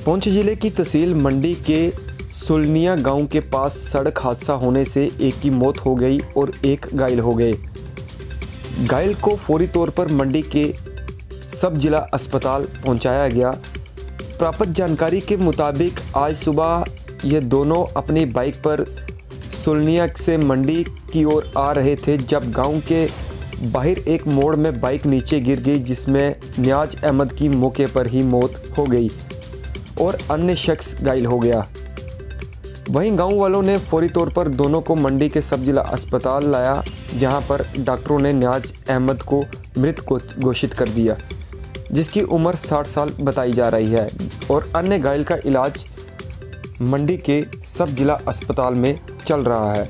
पुंछ जिले की तहसील मंडी के सुलनिया गांव के पास सड़क हादसा होने से एक की मौत हो गई और एक घायल हो गए। घायल को फौरी तौर पर मंडी के सब जिला अस्पताल पहुंचाया गया। प्राप्त जानकारी के मुताबिक आज सुबह ये दोनों अपनी बाइक पर सुलनिया से मंडी की ओर आ रहे थे जब गांव के बाहर एक मोड़ में बाइक नीचे गिर गई, जिसमें नियाज अहमद की मौके पर ही मौत हो गई और अन्य शख्स घायल हो गया। वहीं गांव वालों ने फौरी तौर पर दोनों को मंडी के सब जिला अस्पताल लाया, जहां पर डॉक्टरों ने नियाज अहमद को मृत घोषित कर दिया, जिसकी उम्र 60 साल बताई जा रही है और अन्य घायल का इलाज मंडी के सब जिला अस्पताल में चल रहा है।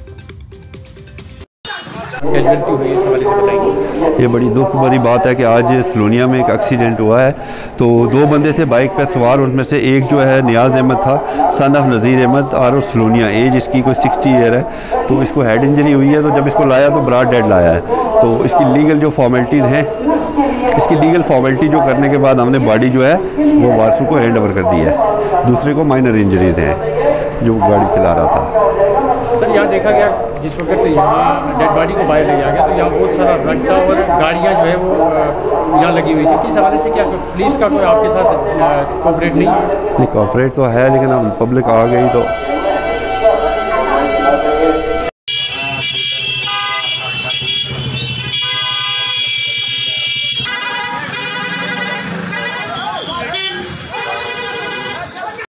ये बड़ी दुख भरी बात है कि आज सलोनिया में एक एक्सीडेंट हुआ है। तो दो बंदे थे बाइक पर सवार, उनमें से एक जो है नियाज अहमद था, सन ऑफ नज़ीर अहमद, और सलोनिया, एज इसकी कोई 60 ईयर है। तो इसको हेड इंजरी हुई है। तो जब इसको लाया तो ब्रॉड डेड लाया है। तो इसकी लीगल जो फॉर्मेलिटीज़ हैं, इसकी लीगल फॉर्मेलिटी जो करने के बाद हमने बॉडी जो है वो वारसू को हैंड ओवर कर दी है। दूसरे को माइनर इंजरीज़ हैं जो गाड़ी चला रहा था। सर यहाँ देखा गया जिस वक्त यहाँ डेड बॉडी को बाहर ले जाया गया तो यहाँ बहुत सारा रश था और गाड़ियाँ जो है वो यहाँ लगी हुई थी। किस हवाले से क्या पुलिस का कोई आपके साथ कोऑपरेट नहीं है? नहीं, कोऑपरेट तो है, लेकिन अब पब्लिक आ गई तो